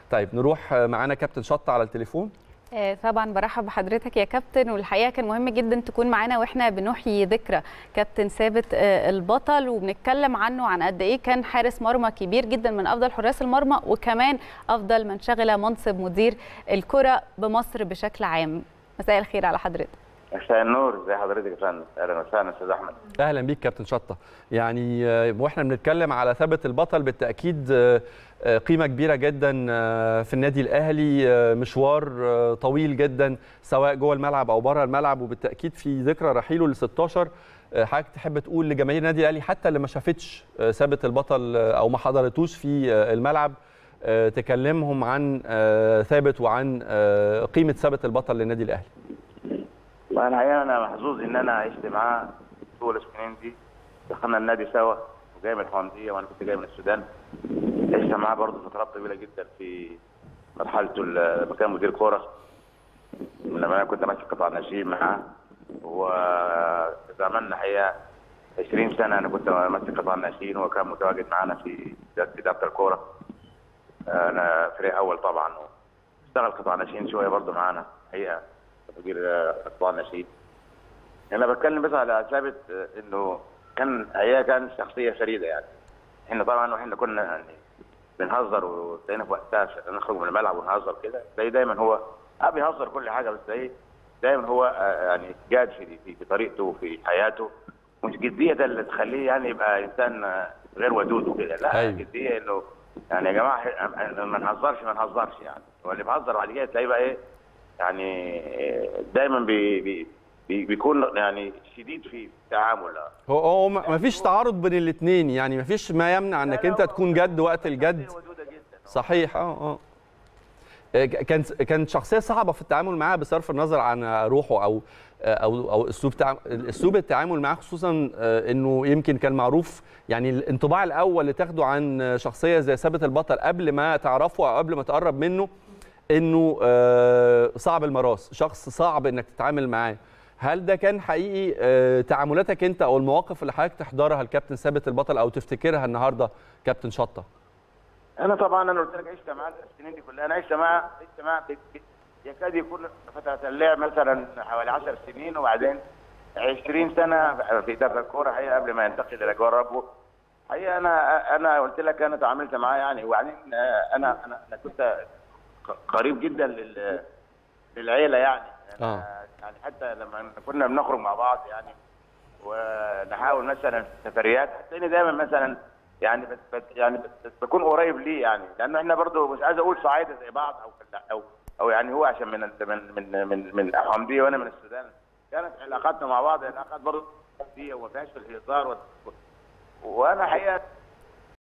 طيب نروح معانا كابتن شطة على التليفون. طبعا برحب بحضرتك يا كابتن، والحقيقه كان مهم جدا تكون معانا واحنا بنحيي ذكرى كابتن ثابت البطل، وبنتكلم عنه عن قد ايه كان حارس مرمى كبير جدا، من افضل حراس المرمى وكمان افضل من شغل منصب مدير الكره بمصر بشكل عام. مساء الخير على حضرتك. مساء النور، ازي حضرتك يا فندم؟ اهلا وسهلا استاذ احمد. اهلا بيك كابتن شطة. يعني واحنا بنتكلم على ثابت البطل بالتاكيد قيمه كبيره جدا في النادي الاهلي، مشوار طويل جدا سواء جوه الملعب او بره الملعب، وبالتاكيد في ذكرى رحيله ل 16 حضرتك تحب تقول لجماهير النادي الاهلي حتى اللي ما شافتش ثابت البطل او ما حضرتوش في الملعب، تكلمهم عن ثابت وعن قيمه ثابت البطل للنادي الاهلي. الحقيقه انا محظوظ ان انا عشت معاه طول السنين دي، دخلنا النادي سوا وجاي من الحمديه وانا كنت جاي من السودان. عشت معاه برضه فترات طويله جدا في مرحلته لما كان مدير كوره، لما انا كنت ماسك قطاع الناشئين معاه، وعملنا حقيقه 20 سنه انا كنت ماسك قطاع الناشئين وهو كان متواجد معانا في اداره الكوره. انا فريق اول طبعا، واشتغل قطاع الناشئين شويه برضه معانا حقيقه مدير قطاع الناشئين. انا بتكلم بس على ثابت انه كان شخصيه فريده يعني. احنا طبعا واحنا كنا يعني بنهزر، وتلاقينا في وقتها نخرج من الملعب ونهزر كده، تلاقيه دايما هو بيهزر كل حاجه، بس تلاقيه دايما هو يعني جاد في طريقته وفي حياته، مش جديه اللي تخليه يعني يبقى انسان غير ودود وكده، لا أيوة. جديه انه يعني يا جماعه ما نهزرش يعني، واللي بيهزر بعد كده تلاقيه بقى ايه يعني دايما بيكون يعني شديد في التعامل. هو ما فيش تعارض بين الاثنين، يعني ما فيش ما يمنع انك انت تكون جد وقت الجد. صحيح. كانت شخصيه صعبه في التعامل معاها بصرف النظر عن روحه او اسلوب التعامل معاه، خصوصا انه يمكن كان معروف يعني الانطباع الاول اللي تاخده عن شخصيه زي ثابت البطل قبل ما تعرفه او قبل ما تقرب منه انه صعب المراس، شخص صعب انك تتعامل معاه. هل ده كان حقيقي تعاملاتك انت او المواقف اللي حضرتك تحضرها الكابتن ثابت البطل او تفتكرها النهارده كابتن شطة؟ انا طبعا انا قلت لك عشت معاه السنين دي كلها، انا عشت معاه يكاد يكون فتره اللعب مثلا حوالي 10 سنين، وبعدين 20 سنه في اداره الكوره حقيقه قبل ما ينتقل الى جوار ربه. حقيقه انا قلت لك انا تعاملت معاه يعني، وبعدين انا كنت قريب جدا للعيله يعني. يعني حتى لما كنا بنخرج مع بعض يعني ونحاول مثلا سفريات، هتلاقيني دايما مثلا يعني بكون قريب ليه يعني، لانه احنا برضه مش عايز اقول صعايده زي بعض او يعني هو عشان من الحمديه وانا من السودان، كانت علاقاتنا مع بعض علاقات برضه وديه وما فيهاش في الهزار وانا حقيقه